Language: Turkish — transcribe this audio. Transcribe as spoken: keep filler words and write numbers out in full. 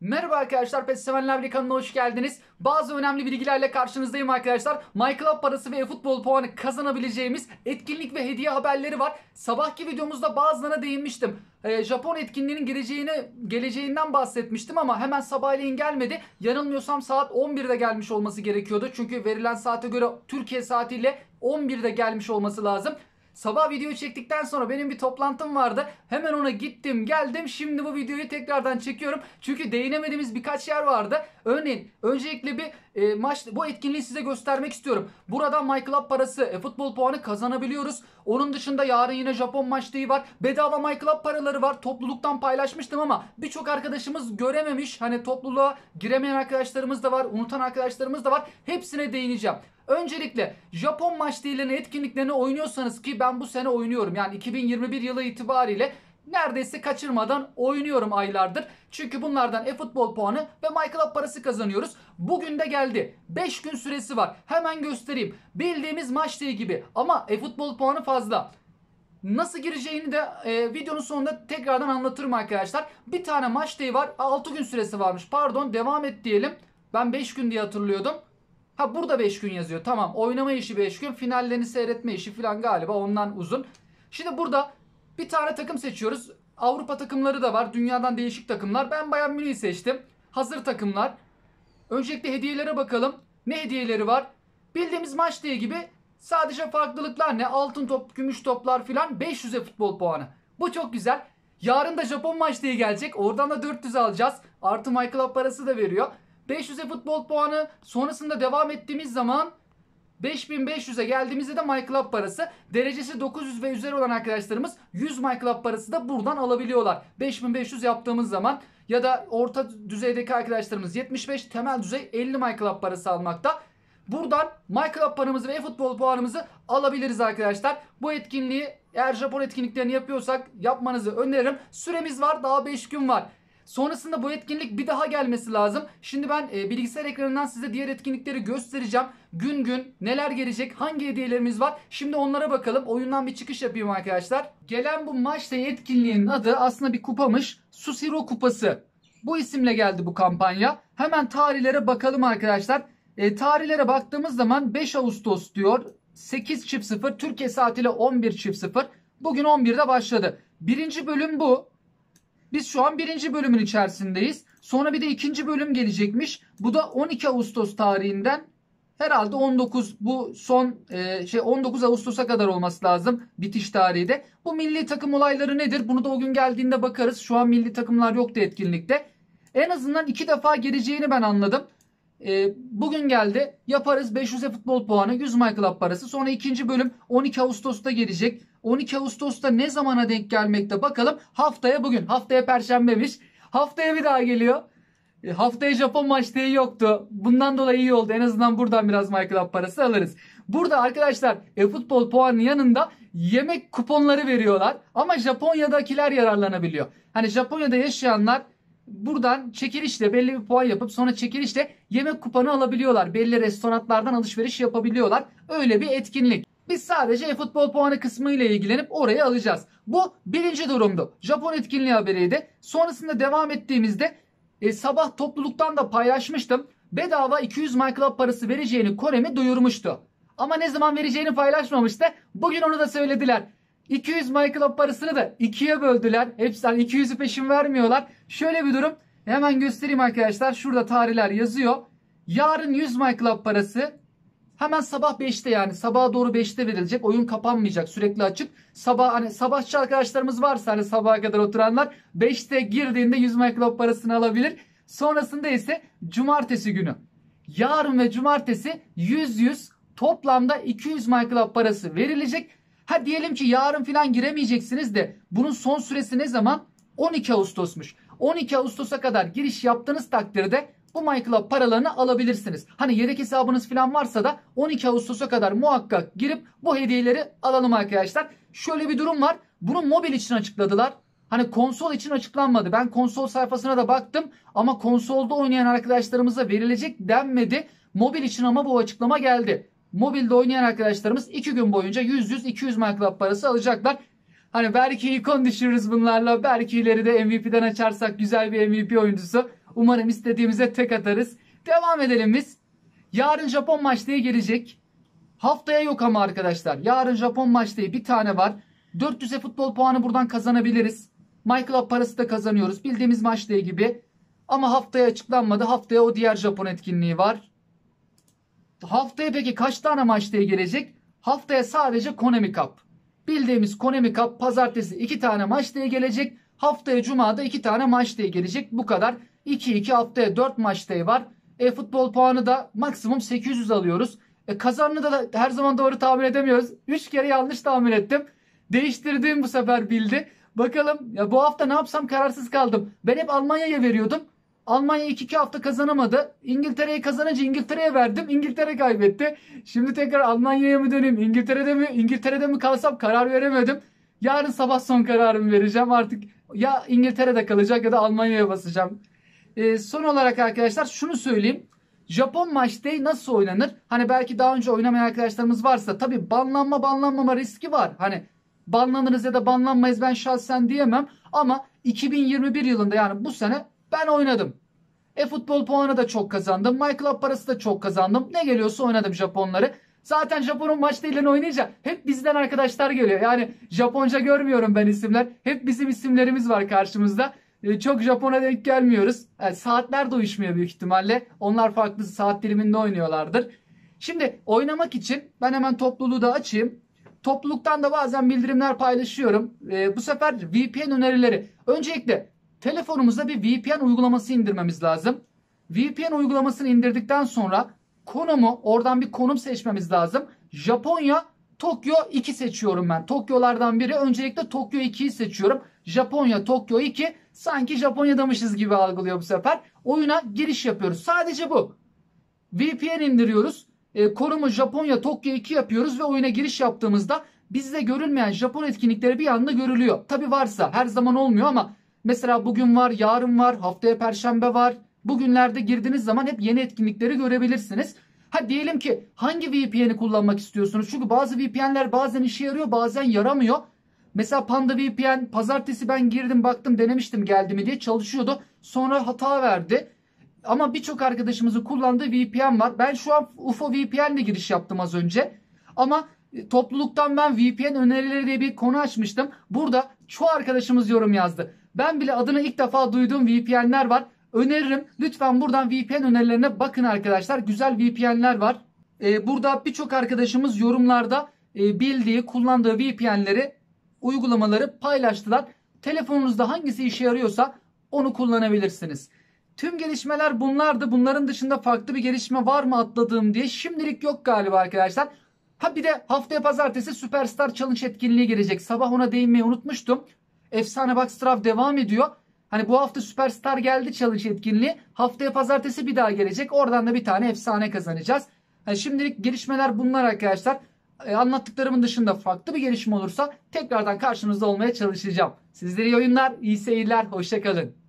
Merhaba arkadaşlar, PES Sevenler kanalına hoş geldiniz. Bazı önemli bilgilerle karşınızdayım arkadaşlar. MyClub parası ve eFootball puanı kazanabileceğimiz etkinlik ve hediye haberleri var. Sabahki videomuzda bazılarına değinmiştim. Ee, Japon etkinliğinin geleceğini, geleceğinden bahsetmiştim ama hemen sabahleyin gelmedi. Yanılmıyorsam saat on birde gelmiş olması gerekiyordu. Çünkü verilen saate göre Türkiye saatiyle on birde gelmiş olması lazım. Sabah videoyu çektikten sonra benim bir toplantım vardı. Hemen ona gittim geldim. Şimdi bu videoyu tekrardan çekiyorum. Çünkü değinemediğimiz birkaç yer vardı. Örneğin öncelikle bir e, maç bu etkinliği size göstermek istiyorum. Burada MyClub parası, e, futbol puanı kazanabiliyoruz. Onun dışında yarın yine Japon maçlığı var. Bedava MyClub paraları var. Topluluktan paylaşmıştım ama birçok arkadaşımız görememiş. Hani topluluğa giremeyen arkadaşlarımız da var. Unutan arkadaşlarımız da var. Hepsine değineceğim. Öncelikle Japon maçlarını, etkinliklerini oynuyorsanız ki ben bu sene oynuyorum. Yani iki bin yirmi bir yılı itibariyle neredeyse kaçırmadan oynuyorum aylardır. Çünkü bunlardan eFootball puanı ve MyClub parası kazanıyoruz. Bugün de geldi. beş gün süresi var. Hemen göstereyim. Bildiğimiz maçlığı gibi ama eFootball puanı fazla. Nasıl gireceğini de e, videonun sonunda tekrardan anlatırım arkadaşlar. Bir tane maç day var. altı gün süresi varmış. Pardon, devam et diyelim. Ben beş gün diye hatırlıyordum. Ha, burada beş gün yazıyor. Tamam, oynama işi beş gün. Finallerini seyretme işi falan galiba ondan uzun. Şimdi burada bir tane takım seçiyoruz. Avrupa takımları da var. Dünyadan değişik takımlar. Ben Bayern Münih'i seçtim. Hazır takımlar. Öncelikle hediyelere bakalım. Ne hediyeleri var? Bildiğimiz maç diye gibi, sadece farklılıklar ne? Altın top, gümüş toplar filan. beş yüze futbol puanı. Bu çok güzel. Yarın da Japon maç diye gelecek. Oradan da dört yüz alacağız. Artı MyClub parası da veriyor. beş yüze futbol puanı, sonrasında devam ettiğimiz zaman beş bin beş yüze geldiğimizde de MyClub parası. Derecesi dokuz yüz ve üzeri olan arkadaşlarımız yüz MyClub parası da buradan alabiliyorlar. beş bin beş yüz yaptığımız zaman ya da orta düzeydeki arkadaşlarımız yetmiş beş, temel düzey elli MyClub parası almakta. Buradan MyClub paramızı ve eFootball puanımızı alabiliriz arkadaşlar. Bu etkinliği eğer Japon etkinliklerini yapıyorsak yapmanızı öneririm. Süremiz var, daha beş gün var. Sonrasında bu etkinlik bir daha gelmesi lazım. Şimdi ben e, bilgisayar ekranından size diğer etkinlikleri göstereceğim. Gün gün neler gelecek, hangi hediyelerimiz var. Şimdi onlara bakalım. Oyundan bir çıkış yapayım arkadaşlar. Gelen bu maçta etkinliğin adı aslında bir kupamış. Sushiro Kupası. Bu isimle geldi bu kampanya. Hemen tarihlere bakalım arkadaşlar. E, tarihlere baktığımız zaman beş Ağustos diyor. sekiz sıfır sıfır Türkiye saatiyle on bir sıfır sıfır. Bugün on birde başladı. Birinci bölüm bu. Biz şu an birinci bölümün içerisindeyiz. Sonra bir de ikinci bölüm gelecekmiş. Bu da on iki Ağustos tarihinden herhalde on dokuz, bu son e, şey on dokuz Ağustos'a kadar olması lazım bitiş tarihi de. Bu milli takım olayları nedir? Bunu da o gün geldiğinde bakarız. Şu an milli takımlar yoktu etkinlikte. En azından iki defa geleceğini ben anladım. E, bugün geldi. Yaparız. beş yüze futbol puanı, yüz MyClub parası. Sonra ikinci bölüm on iki Ağustos'ta gelecek. on iki Ağustos'ta ne zamana denk gelmekte bakalım. Haftaya bugün. Haftaya Perşembemiş. Haftaya bir daha geliyor. E, haftaya Japon maç diye yoktu. Bundan dolayı iyi oldu. En azından buradan biraz MyClub parası alırız. Burada arkadaşlar eFootball puanının yanında yemek kuponları veriyorlar. Ama Japonya'dakiler yararlanabiliyor. Hani Japonya'da yaşayanlar buradan çekilişle belli bir puan yapıp sonra çekilişle yemek kuponu alabiliyorlar. Belli restoranlardan alışveriş yapabiliyorlar. Öyle bir etkinlik. Biz sadece eFootball puanı kısmı ile ilgilenip orayı alacağız. Bu birinci durumdu. Japon etkinliği haberiydi. Sonrasında devam ettiğimizde e, sabah topluluktan da paylaşmıştım. Bedava iki yüz MyClub parası vereceğini Konami duyurmuştu. Ama ne zaman vereceğini paylaşmamıştı. Bugün onu da söylediler. iki yüz MyClub parasını da ikiye böldüler. Hepsinden iki yüzü peşin vermiyorlar. Şöyle bir durum. Hemen göstereyim arkadaşlar. Şurada tarihler yazıyor. Yarın yüz MyClub parası hemen sabah beşte, yani sabaha doğru beşte verilecek. Oyun kapanmayacak. Sürekli açık. Sabah, hani sabahçı arkadaşlarımız varsa, hani sabaha kadar oturanlar, beşte girdiğinde yüz MyClub parasını alabilir. Sonrasında ise cumartesi günü. Yarın ve cumartesi yüz yüz toplamda iki yüz MyClub parası verilecek. Ha, diyelim ki yarın falan giremeyeceksiniz de bunun son süresi ne zaman? on iki Ağustos'muş. on iki Ağustos'a kadar giriş yaptığınız takdirde bu MyClub paralarını alabilirsiniz. Hani yedek hesabınız falan varsa da on iki Ağustos'a kadar muhakkak girip bu hediyeleri alalım arkadaşlar. Şöyle bir durum var. Bunu mobil için açıkladılar. Hani konsol için açıklanmadı. Ben konsol sayfasına da baktım ama konsolda oynayan arkadaşlarımıza verilecek denmedi. Mobil için ama bu açıklama geldi. Mobilde oynayan arkadaşlarımız iki gün boyunca yüz yüz iki yüz MyClub parası alacaklar. Hani belki ikon düşürürüz bunlarla. Belki ileride M V P'den açarsak güzel bir M V P oyuncusu Umarım istediğimize tek atarız. Devam edelim biz. Yarın Japon maçları gelecek. Haftaya yok ama arkadaşlar. Yarın Japon maçları bir tane var. dört yüz futbol puanı buradan kazanabiliriz. MyClub parası da kazanıyoruz. Bildiğimiz maçları gibi. Ama haftaya açıklanmadı. Haftaya o diğer Japon etkinliği var. Haftaya peki kaç tane maçları gelecek? Haftaya sadece Konami Cup. Bildiğimiz Konami Cup pazartesi iki tane maçları gelecek. Haftaya Cuma'da iki tane maçları gelecek. Bu kadar. iki iki haftaya dört maçları var. E, futbol puanı da maksimum sekiz yüz alıyoruz. E, kazanını da, da her zaman doğru tahmin edemiyoruz. üç kere yanlış tahmin ettim. Değiştirdiğim bu sefer bildi. Bakalım ya bu hafta ne yapsam kararsız kaldım. Ben hep Almanya'ya veriyordum. Almanya iki iki hafta kazanamadı. İngiltere'yi kazanınca İngiltere'ye verdim. İngiltere kaybetti. Şimdi tekrar Almanya'ya mı döneyim? İngiltere'de mi? İngiltere'de mi kalsam karar veremedim. Yarın sabah son kararımı vereceğim. Artık ya İngiltere'de kalacak ya da Almanya'ya basacağım. Ee, son olarak arkadaşlar şunu söyleyeyim. Japon Match Day nasıl oynanır? Hani belki daha önce oynamayan arkadaşlarımız varsa tabii banlanma banlanmama riski var. Hani banlanırız ya da banlanmayız ben şahsen diyemem. Ama iki bin yirmi bir yılında yani bu sene ben oynadım. E-futbol puanı da çok kazandım. MyClub parası da çok kazandım. Ne geliyorsa oynadım Japonları. Zaten Japon'un maç değillerini oynayınca hep bizden arkadaşlar geliyor. Yani Japonca görmüyorum ben isimler. Hep bizim isimlerimiz var karşımızda. Ee, çok Japon'a denk gelmiyoruz. Yani saatler de uyuşmuyor büyük ihtimalle. Onlar farklı saat diliminde oynuyorlardır. Şimdi oynamak için ben hemen topluluğu da açayım. Topluluktan da bazen bildirimler paylaşıyorum. Ee, bu sefer V P N önerileri. Öncelikle telefonumuza bir V P N uygulaması indirmemiz lazım. V P N uygulamasını indirdikten sonra konumu oradan bir konum seçmemiz lazım. Japonya Tokyo iki seçiyorum ben. Tokyo'lardan biri. Öncelikle Tokyo ikiyi seçiyorum. Japonya Tokyo iki sanki Japonya'damışız gibi algılıyor bu sefer. Oyuna giriş yapıyoruz. Sadece bu. V P N indiriyoruz. E, konumu Japonya Tokyo iki yapıyoruz ve oyuna giriş yaptığımızda bizde görülmeyen Japon etkinlikleri bir anda görülüyor. Tabi varsa her zaman olmuyor ama mesela bugün var, yarın var, haftaya Perşembe var. Bugünlerde girdiğiniz zaman hep yeni etkinlikleri görebilirsiniz. Ha diyelim ki hangi V P N'i kullanmak istiyorsunuz? Çünkü bazı V P N'ler bazen işe yarıyor, bazen yaramıyor. Mesela Panda V P N pazartesi ben girdim baktım denemiştim geldi mi diye çalışıyordu. Sonra hata verdi. Ama birçok arkadaşımızın kullandığı V P N var. Ben şu an U F O V P N ile giriş yaptım az önce. Ama topluluktan ben V P N önerileri diye bir konu açmıştım. Burada çoğu arkadaşımız yorum yazdı. Ben bile adını ilk defa duyduğum V P N'ler var. Öneririm. Lütfen buradan V P N önerilerine bakın arkadaşlar. Güzel V P N'ler var. Ee, burada birçok arkadaşımız yorumlarda e, bildiği, kullandığı V P N'leri, uygulamaları paylaştılar. Telefonunuzda hangisi işe yarıyorsa onu kullanabilirsiniz. Tüm gelişmeler bunlardı. Bunların dışında farklı bir gelişme var mı atladığım diye şimdilik yok galiba arkadaşlar. Ha bir de haftaya pazartesi Superstar Challenge etkinliği gelecek. Sabah ona değinmeyi unutmuştum. Efsane Box Draft devam ediyor. Hani bu hafta Superstar geldi challenge etkinliği. Haftaya pazartesi bir daha gelecek. Oradan da bir tane efsane kazanacağız. Yani şimdilik gelişmeler bunlar arkadaşlar. Ee, anlattıklarımın dışında farklı bir gelişme olursa tekrardan karşınızda olmaya çalışacağım. Sizlere iyi oyunlar, iyi seyirler, hoşça kalın.